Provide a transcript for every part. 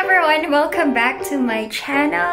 everyone, welcome back to my channel.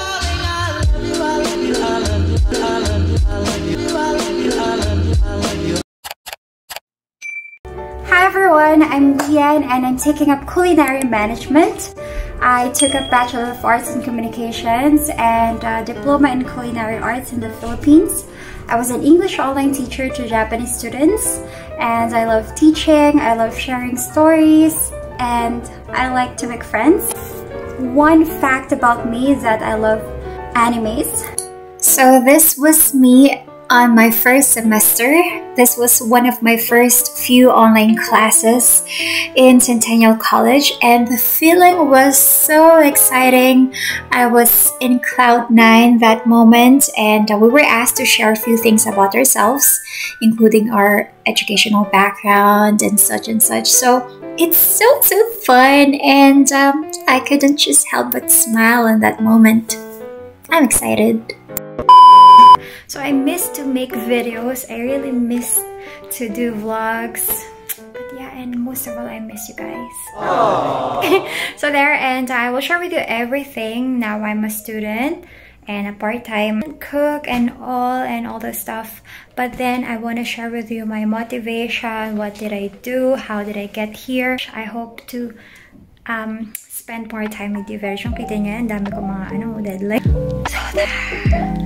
Hi everyone, I'm Leanne and I'm taking up Culinary Management. I took a Bachelor of Arts in Communications and a Diploma in Culinary Arts in the Philippines. I was an English online teacher to Japanese students, and I love teaching, I love sharing stories, and I like to make friends. One fact about me is that I love animes. So this was me on my first semester. This was one of my first few online classes in Centennial College, and the feeling was so exciting. I was in cloud 9 that moment, and we were asked to share a few things about ourselves, including our educational background and such and such. So it's so fun, and I couldn't just help but smile in that moment. I'm excited. So I miss to make videos. I really miss to do vlogs. But yeah, and most of all, I miss you guys. So there, and I will share with you everything. Now I'm a student and a part-time cook and all the stuff. But then I want to share with you my motivation. What did I do? How did I get here? I hope to spend more time with you very soon. Kita niyo, ang dami ko mga deadline. So there.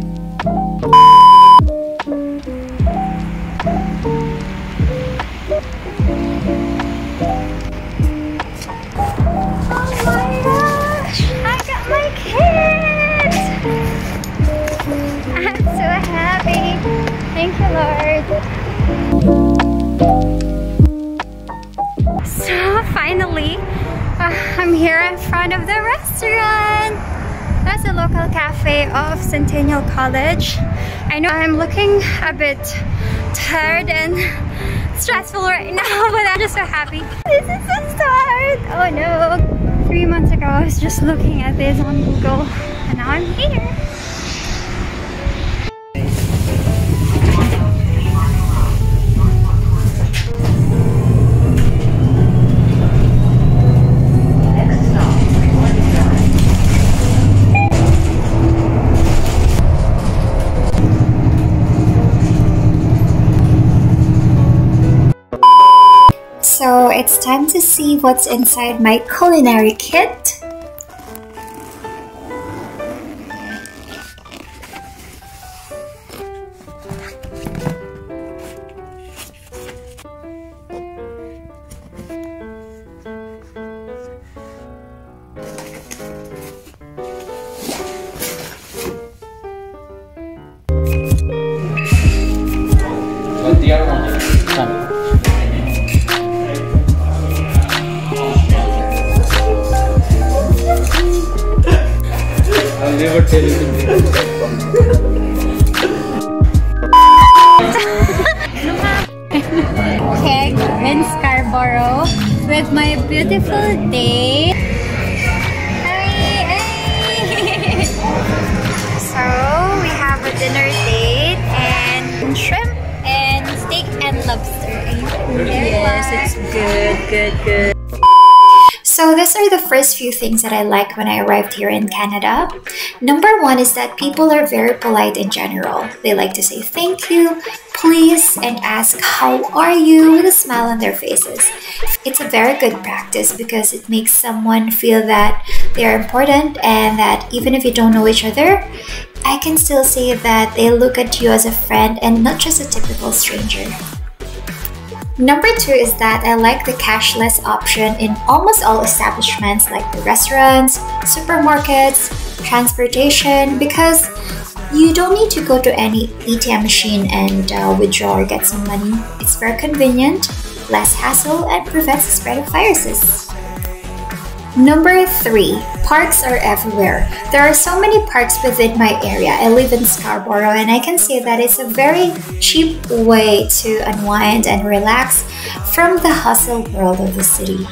Thank you, Lord. So finally, I'm here in front of the restaurant. That's a local cafe of Centennial College. I know I'm looking a bit tired and stressful right now, but I'm just so happy. This is the start. Oh no. 3 months ago, I was just looking at this on Google, and now I'm here. So it's time to see what's inside my culinary kit. But the other one is fun. I'll never tell you Keg in Scarborough with my beautiful date. Hi. So we have a dinner date and shrimp and steak and lobster. Yes, it's good. So these are the first few things that I like when I arrived here in Canada. Number one is that people are very polite in general. They like to say thank you, please, and ask how are you with a smile on their faces. It's a very good practice because it makes someone feel that they are important, and that even if you don't know each other, I can still say that they look at you as a friend and not just a typical stranger. Number two is that I like the cashless option in almost all establishments like the restaurants, supermarkets, transportation, because you don't need to go to any ATM machine and withdraw or get some money. It's very convenient, less hassle, and prevents the spread of viruses. Number three, parks are everywhere. There are so many parks within my area. I live in Scarborough, and I can say that it's a very cheap way to unwind and relax from the hustle world of the city.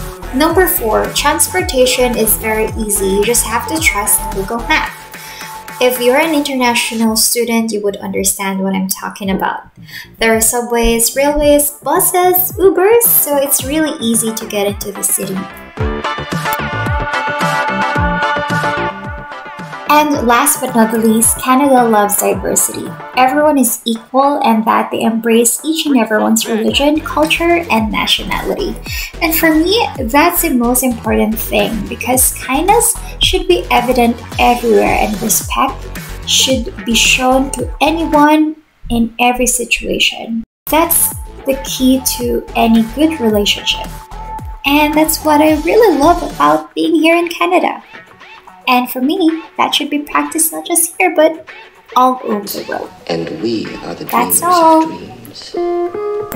Number four, transportation is very easy. You just have to trust Google Maps. If you're an international student, you would understand what I'm talking about. There are subways, railways, buses, Ubers, so it's really easy to get into the city. And last but not the least, Canada loves diversity. Everyone is equal and that they embrace each and everyone's religion, culture, and nationality. And for me, that's the most important thing because kindness should be evident everywhere and respect should be shown to anyone in every situation. That's the key to any good relationship. And that's what I really love about being here in Canada. And for me, that should be practiced not just here, but all over the world. And we are the That's dreamers all. of dreams.